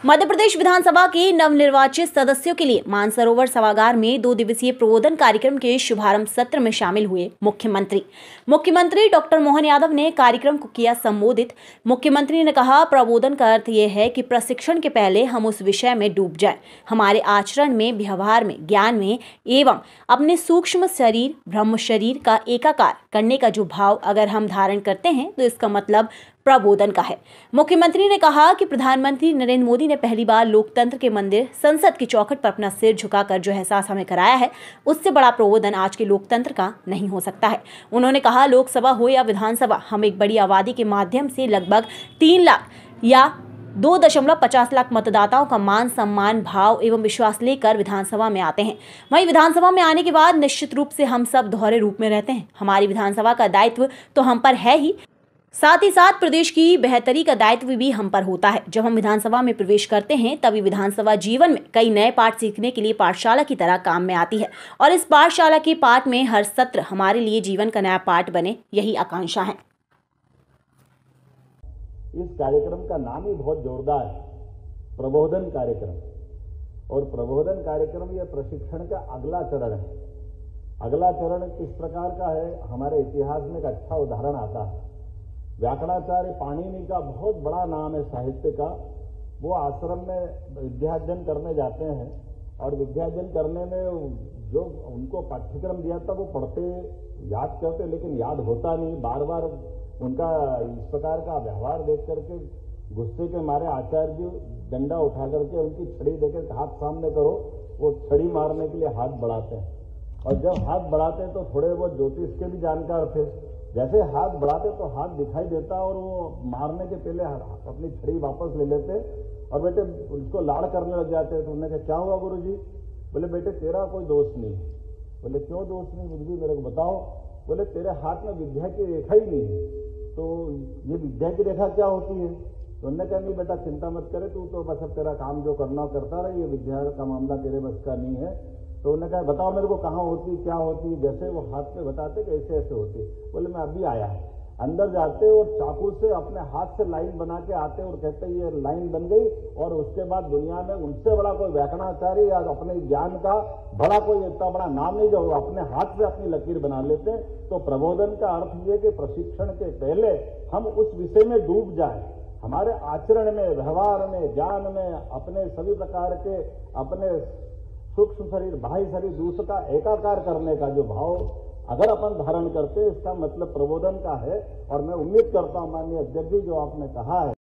मध्य प्रदेश विधानसभा के नवनिर्वाचित सदस्यों के लिए मानसरोवर सभागार में 2 दिवसीय प्रबोधन कार्यक्रम के शुभारंभ सत्र में शामिल हुए मुख्यमंत्री डॉक्टर मोहन यादव ने कार्यक्रम को किया संबोधित। मुख्यमंत्री ने कहा, प्रबोधन का अर्थ यह है कि प्रशिक्षण के पहले हम उस विषय में डूब जाएं। हमारे आचरण में, व्यवहार में, ज्ञान में एवं अपने सूक्ष्म शरीर ब्रह्म शरीर का एकाकार करने का जो भाव अगर हम धारण करते हैं तो इसका मतलब प्रबोधन का है। मुख्यमंत्री ने कहा कि प्रधानमंत्री नरेंद्र मोदी ने पहली बार लोकतंत्र के मंदिर संसद की चौखट पर अपना सिर झुकाकर जो एहसास हमें कराया है, उससे बड़ा प्रबोधन आज के लोकतंत्र का नहीं हो सकता है। उन्होंने कहा, लोकसभा हो या विधानसभा, हम एक बड़ी आबादी के माध्यम से लगभग 3 लाख या 2.50 लाख मतदाताओं का मान सम्मान भाव एवं विश्वास लेकर विधानसभा में आते हैं। वहीं विधानसभा में आने के बाद निश्चित रूप से हम सब दोहरे रूप में रहते हैं। हमारी विधानसभा का दायित्व तो हम पर है ही साथ प्रदेश की बेहतरी का दायित्व भी हम पर होता है। जब हम विधानसभा में प्रवेश करते हैं तभी विधानसभा जीवन में कई नए पाठ सीखने के लिए पाठशाला की तरह काम में आती है और इस पाठशाला के पाठ में हर सत्र हमारे लिए जीवन का नया पाठ बने, यही आकांक्षा है। इस कार्यक्रम का नाम ही बहुत जोरदार है, प्रबोधन कार्यक्रम। और प्रबोधन कार्यक्रम यह प्रशिक्षण का अगला चरण है। अगला चरण किस प्रकार का है, हमारे इतिहास में एक अच्छा उदाहरण आता है। व्याकरणाचार्य पाणिनि का बहुत बड़ा नाम है साहित्य का। वो आश्रम में विद्यार्जन करने जाते हैं और विद्यार्जन करने में जो उनको पाठ्यक्रम दिया था वो पढ़ते याद करते, लेकिन याद होता नहीं। बार बार उनका इस प्रकार का व्यवहार देख करके गुस्से के मारे आचार्य जी डंडा उठा करके उनकी छड़ी देकर हाथ सामने करो, वो छड़ी मारने के लिए हाथ बढ़ाते हैं। और जब हाथ बढ़ाते हैं तो थोड़े बहुत ज्योतिष के भी जानकार थे। जैसे हाथ बढ़ाते तो हाथ दिखाई देता और वो मारने के पहले अपनी छड़ी वापस ले लेते और बेटे उसको लाड़ करने लग जाते। तो उन्होंने कहा, क्या हुआ गुरुजी? बोले, बेटे तेरा कोई दोष नहीं। बोले, क्यों दोष नहीं गुरुजी, मेरे को बताओ। बोले, तेरे हाथ में विद्या की रेखा ही नहीं है। तो ये विद्या की रेखा क्या होती है? तो उन्होंने कहा, नहीं बेटा चिंता मत करे, तू तो बस अब तेरा काम जो करना करता रहे, ये विद्या का मामला तेरे बस का नहीं है। तो उन्होंने कहा, बताओ मेरे को कहाँ होती, क्या होती? जैसे वो हाथ पे बताते कि ऐसे ऐसे होती। बोले, मैं अभी आया है। अंदर जाते और चाकू से अपने हाथ से लाइन बना के आते और कहते ये लाइन बन गई। और उसके बाद दुनिया में उनसे बड़ा कोई व्याकरणाचार्य या अपने ज्ञान का बड़ा कोई इतना बड़ा नाम नहीं जो अपने हाथ से अपनी लकीर बना लेते हैं। तो प्रबोधन का अर्थ ये कि प्रशिक्षण के पहले हम उस विषय में डूब जाए। हमारे आचरण में, व्यवहार में, ज्ञान में, अपने सभी प्रकार के अपने सूक्ष्म शरीर बाह्य शरीर दूसरे का एकाकार करने का जो भाव अगर अपन धारण करते हैं, इसका मतलब प्रबोधन का है। और मैं उम्मीद करता हूं माननीय अध्यक्ष जी, जो आपने कहा है